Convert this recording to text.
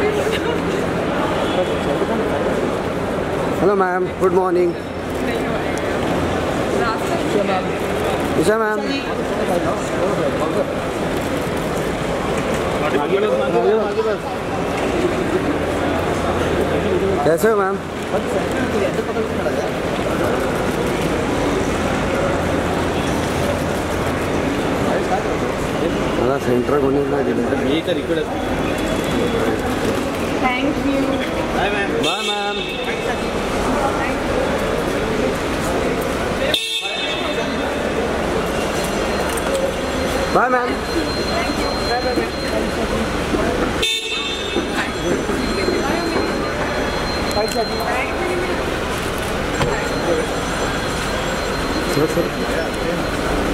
Hello ma'am, good morning. Isha ma'am. कैसे हो ma'am? मला सेंटर कोणी नाही दिलं. Thank you. Bye ma'am. Bye ma'am. Bye ma'am. Thank you. Bye bye. Sir, sir.